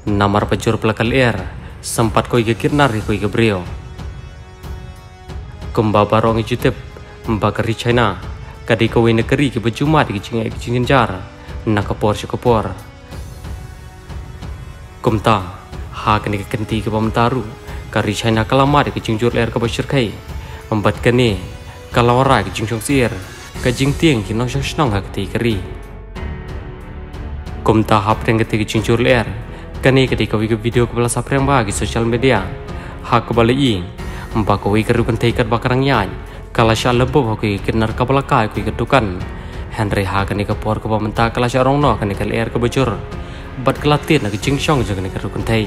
namar pejur pelakal air sempat koi ke kirnar koi ke brio kumba barong ijutip mbakari China kadi koi negeri ke bejuma di kicing jar nakapor syukapor kumta ha kani ke kenti ke pamtaru kari China kalama di kicing jur air ke basyirkai membat kani kalawara kicing sir kajing tiang kinong syong hakti keri kumta hap reng keti kicing jur air kani ketika wika video kepala sapreng bagi sosial media hak kebalik i mbak koi kerukan teikat bakarang yan kala sya lebo hoi kinar kapala kai koi ketukan Henry ha kani kapor ke pamenta kala sya rong no kani kal air ke bejur bat kelatin na kicing syong jang kani kerukan tei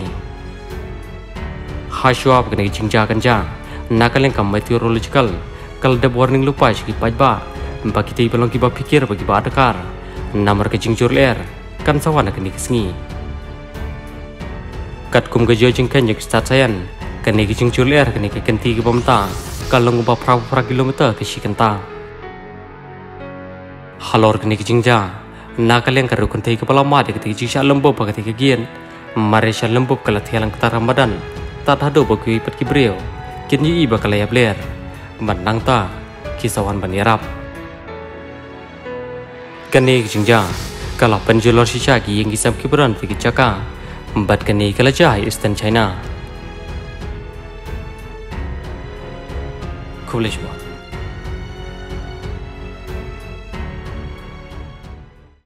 ha syuap kani kicing jakan jang nakaleng kam meteorological kal deb warning lupa syki pajba mbak kita belum kiba pikir bagi ba adakar namar kicing jur air kan sawana kani kesengi kat kum gajo jengkan jak start sayan kani kicing jur air kani ke kenti ke pamta kalau ngubah pra kilometer ke sikenta halor kani kicing ja nakaleng karu kenti ke palama de keti kicing sya lembo ba keti ke gien mare sya lembo kala thialang kata ramadan tat hado bagi pat ki breo kin yi ba kala ya bler manang ta kisawan banirap kani kicing ja kalau penjualan sisa ki yang kisam kiberan fikir caka membuat kani kelajah Eastern China. Coolish